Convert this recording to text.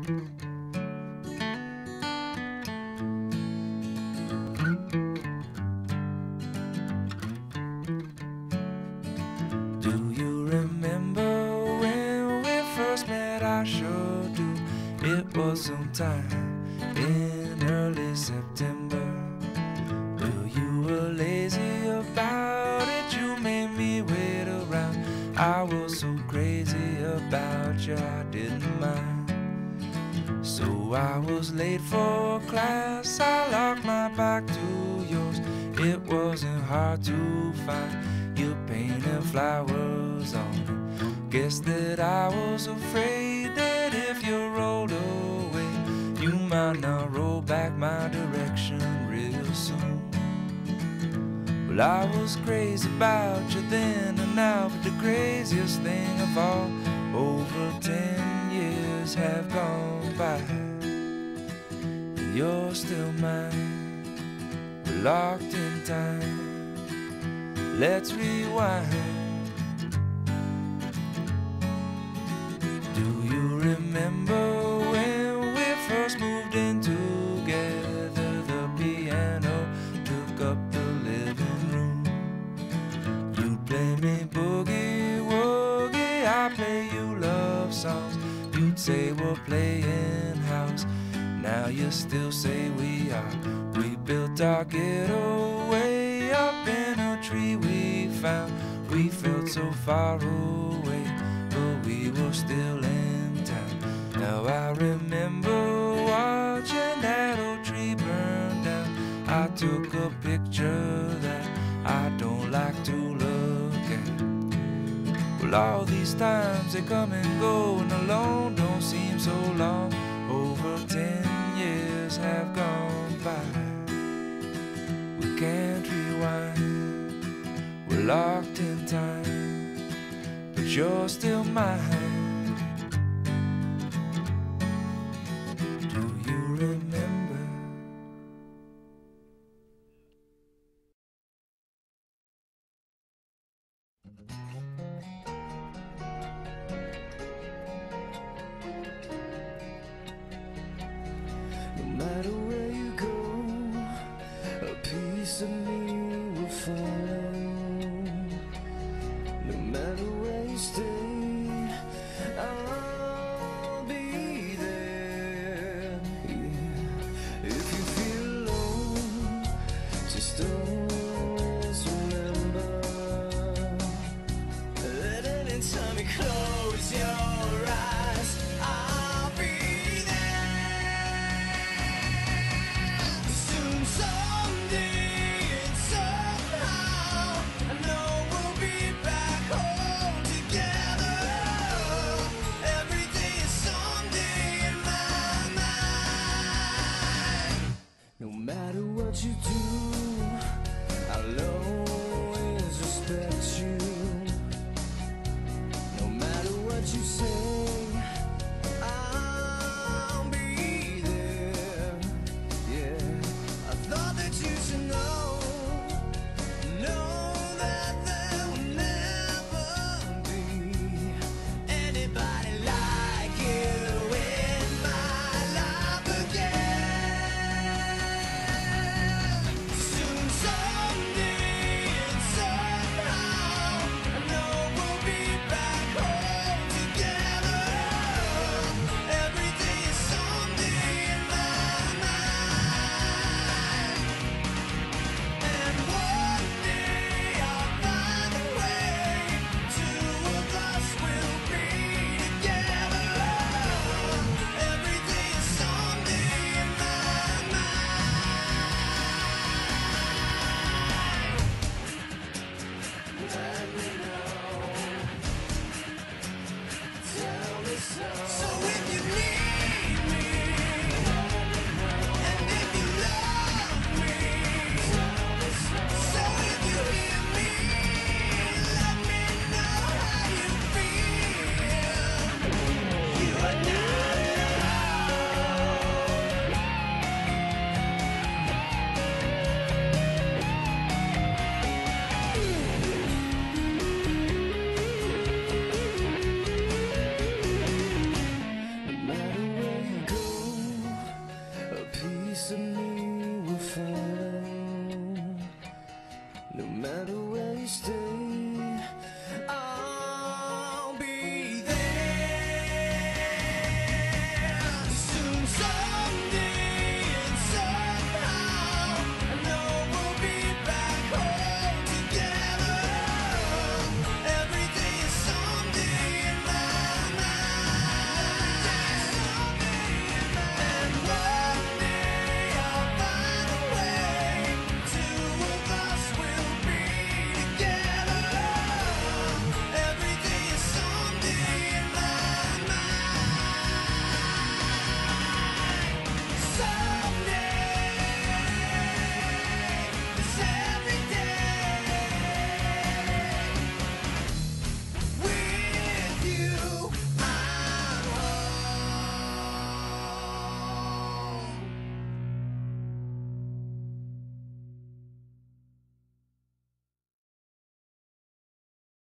Do you remember when we first met? I sure do. It was sometime in early September. Well, you were lazy about it, you made me wait around. I was so crazy about you, I didn't mind. So I was late for class, I locked my back to yours. It wasn't hard to find, you painted flowers on it. Guess that I was afraid that if you rolled away, you might not roll back my direction real soon. Well, I was crazy about you then and now, but the craziest thing of all, over 10 years have gone by, and you're still mine. We're locked in time. Let's rewind. Do you remember when we first moved in together? The piano took up the living room. You'd play me boogie woogie, I'd play you love songs. You'd say we're playing house, now you still say we are. We built our ghetto way up in a tree we found. We felt so far away, but we were still in town. Now I remember watching that old tree burn down. I took a picture that I don't like to look at. Well, all these times they come and go, and alone don't seem so long. Over 10 years have gone by. We can't rewind, we're locked in time, but you're still mine.